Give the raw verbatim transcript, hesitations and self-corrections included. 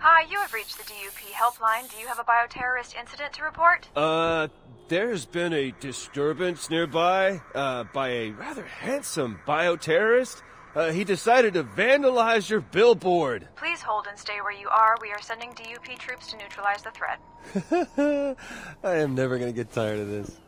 Hi, you have reached the D U P helpline. Do you have a bioterrorist incident to report? Uh, there's been a disturbance nearby, uh, by a rather handsome bioterrorist. Uh, he decided to vandalize your billboard. Please hold and stay where you are. We are sending D U P troops to neutralize the threat. I am never gonna get tired of this.